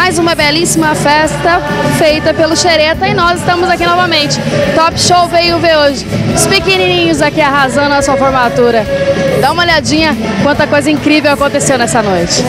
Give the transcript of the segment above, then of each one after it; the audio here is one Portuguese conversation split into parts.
mais uma belíssima festa feita pelo Xereta e nós estamos aqui novamente. Top Show veio ver hoje. Os pequenininhos aqui arrasando a sua formatura. Dá uma olhadinha quanta coisa incrível aconteceu nessa noite.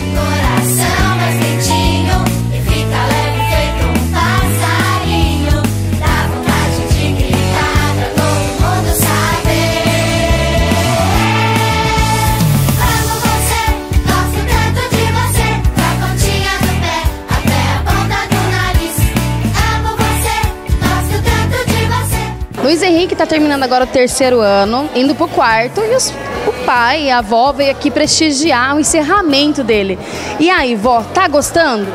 Luiz Henrique está terminando agora o 3º ano, indo para o 4º, e o pai e a avó veio aqui prestigiar o encerramento dele. E aí, vó, tá gostando?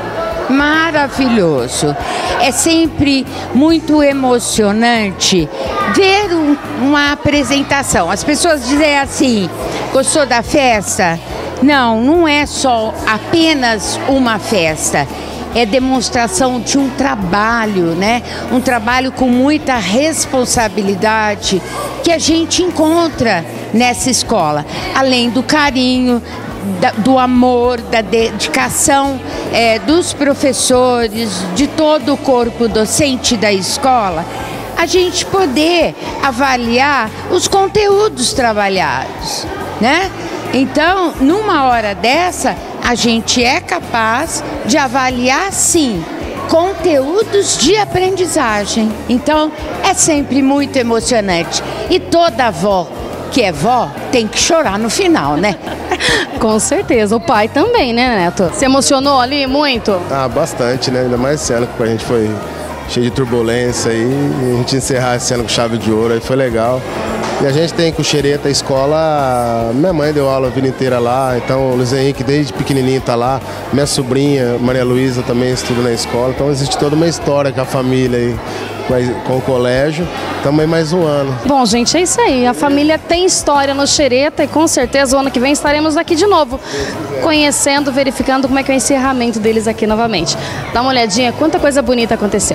Maravilhoso. É sempre muito emocionante ver uma apresentação. As pessoas dizem assim, gostou da festa? Não, não é só apenas uma festa. É demonstração de um trabalho, né? Um trabalho com muita responsabilidade que a gente encontra nessa escola. Além do carinho, do amor, da dedicação dos professores, de todo o corpo docente da escola, a gente poder avaliar os conteúdos trabalhados, né? Então, numa hora dessa, a gente é capaz de avaliar, sim, conteúdos de aprendizagem. Então, é sempre muito emocionante. E toda avó que é vó tem que chorar no final, né? Com certeza. O pai também, né, Neto? Se emocionou ali muito? Ah, bastante, né? Ainda mais esse ano que a gente foi cheio de turbulência aí. E a gente encerrar esse ano com chave de ouro aí foi legal. E a gente tem com o Xereta, a escola, minha mãe deu aula a vida inteira lá, então o Luiz Henrique desde pequenininho tá lá, minha sobrinha, Maria Luísa, também estuda na escola, então existe toda uma história com a família aí, com o colégio, também mais um ano. Bom, gente, é isso aí, a família tem história no Xereta e com certeza o ano que vem estaremos aqui de novo, conhecendo, verificando como é que é o encerramento deles aqui novamente. Dá uma olhadinha, quanta coisa bonita aconteceu.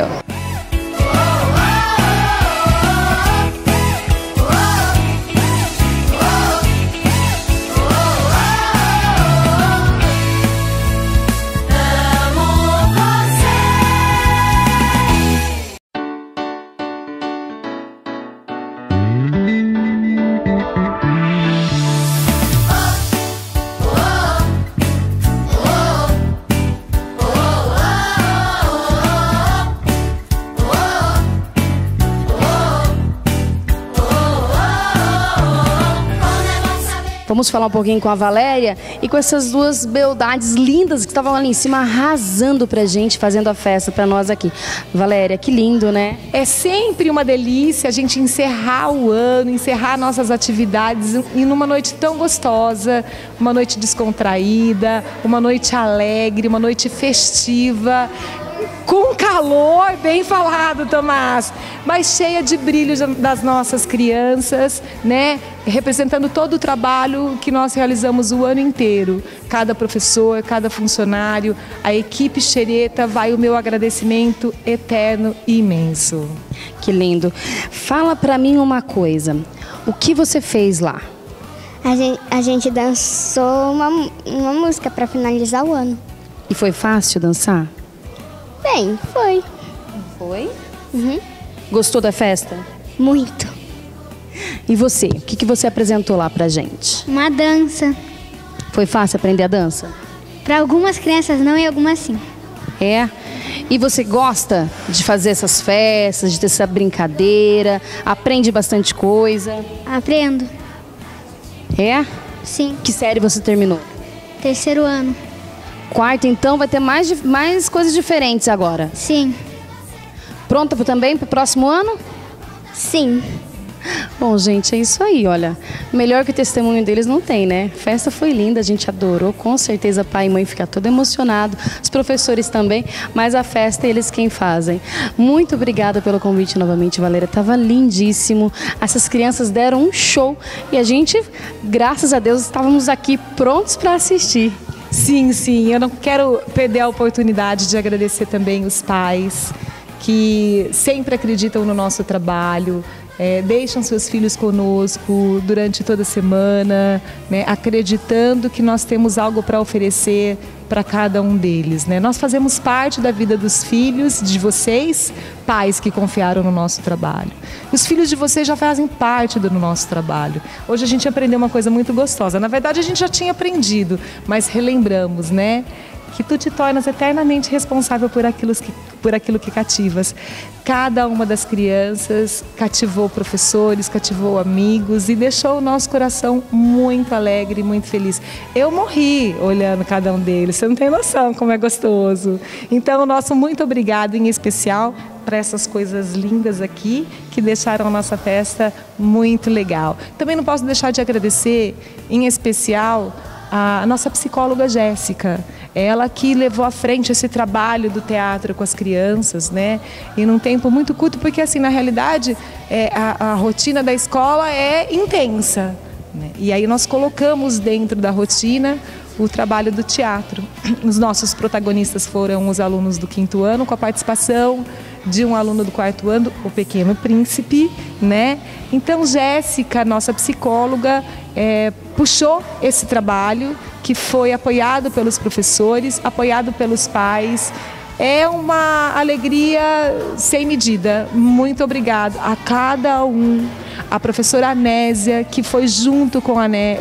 Vamos falar um pouquinho com a Valéria e com essas duas beldades lindas que estavam ali em cima arrasando pra gente, fazendo a festa pra nós aqui. Valéria, que lindo, né? É sempre uma delícia a gente encerrar o ano, encerrar nossas atividades e numa noite tão gostosa, uma noite descontraída, uma noite alegre, uma noite festiva. Com calor, bem falado, Tomás, mas cheia de brilho das nossas crianças, né? Representando todo o trabalho que nós realizamos o ano inteiro. Cada professor, cada funcionário, a equipe Xereta, vai o meu agradecimento eterno e imenso. Que lindo. Fala pra mim uma coisa, o que você fez lá? A gente dançou uma música para finalizar o ano. E foi fácil dançar? Bem, foi. Foi? Uhum. Gostou da festa? Muito. E você? O que você apresentou lá pra gente? Uma dança. Foi fácil aprender a dança? Para algumas crianças não e algumas sim. É? E você gosta de fazer essas festas, de ter essa brincadeira? Aprende bastante coisa? Aprendo. É? Sim. Que série você terminou? 3º ano. 4º, então vai ter mais coisas diferentes agora? Sim. Pronta também para o próximo ano? Sim. Bom, gente, é isso aí, olha. Melhor que o testemunho deles não tem, né? A festa foi linda, a gente adorou. Com certeza pai e mãe ficam todo emocionados. Os professores também, mas a festa é eles quem fazem. Muito obrigada pelo convite novamente, Valéria. Tava lindíssimo. Essas crianças deram um show e a gente, graças a Deus, estávamos aqui prontos para assistir. Sim, sim. Eu não quero perder a oportunidade de agradecer também os pais que sempre acreditam no nosso trabalho, deixam seus filhos conosco durante toda a semana, né, acreditando que nós temos algo para oferecer para cada um deles, né? Nós fazemos parte da vida dos filhos de vocês, pais que confiaram no nosso trabalho. Os filhos de vocês já fazem parte do nosso trabalho. Hoje a gente aprendeu uma coisa muito gostosa. Na verdade, a gente já tinha aprendido, mas relembramos, né? Que tu te tornas eternamente responsável por aquilo que cativas. Cada uma das crianças cativou professores, cativou amigos e deixou o nosso coração muito alegre, muito feliz. Eu morri olhando cada um deles, você não tem noção como é gostoso. Então, o nosso muito obrigado em especial para essas coisas lindas aqui que deixaram a nossa festa muito legal. Também não posso deixar de agradecer, em especial, a nossa psicóloga Jéssica. Ela que levou à frente esse trabalho do teatro com as crianças, né? E num tempo muito curto, porque assim, na realidade, a rotina da escola é intensa, né? E aí nós colocamos dentro da rotina o trabalho do teatro. Os nossos protagonistas foram os alunos do 5º ano, com a participação de um aluno do 4º ano, o Pequeno Príncipe, né? Então, Jéssica, nossa psicóloga, puxou esse trabalho, que foi apoiado pelos professores, apoiado pelos pais. É uma alegria sem medida. Muito obrigada a cada um. A professora Anésia, que foi junto com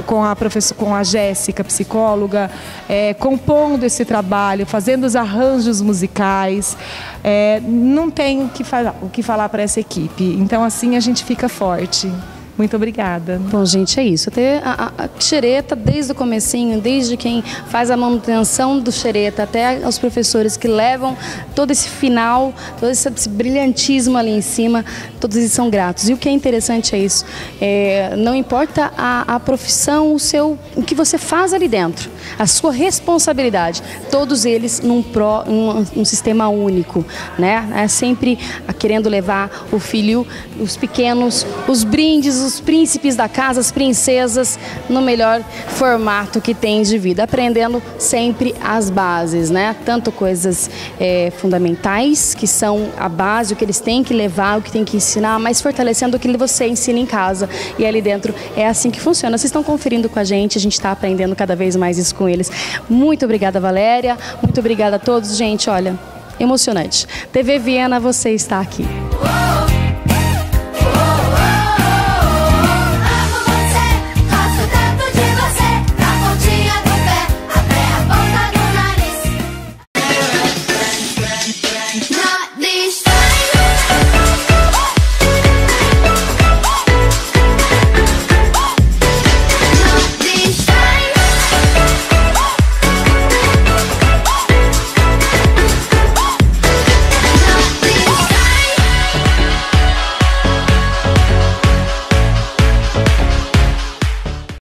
a Jéssica, psicóloga, compondo esse trabalho, fazendo os arranjos musicais. Não tem o que falar para essa equipe. Então, assim, a gente fica forte. Muito obrigada. Bom, gente, é isso. Ter a xereta desde o comecinho, desde quem faz a manutenção do xereta até os professores que levam todo esse final, todo esse brilhantismo ali em cima, todos eles são gratos. E o que é interessante é isso. Não importa a profissão, o que você faz ali dentro, a sua responsabilidade, todos eles num sistema único, né? É sempre querendo levar o filho, os pequenos, os brindes, os príncipes da casa, as princesas, no melhor formato que tem de vida, aprendendo sempre as bases, né? Tanto coisas fundamentais, que são a base, o que eles têm que levar, o que têm que ensinar, mas fortalecendo o que você ensina em casa. E ali dentro é assim que funciona. Vocês estão conferindo com a gente está aprendendo cada vez mais isso com eles. Muito obrigada, Valéria. Muito obrigada a todos. Gente, olha, emocionante. TV Viena, você está aqui.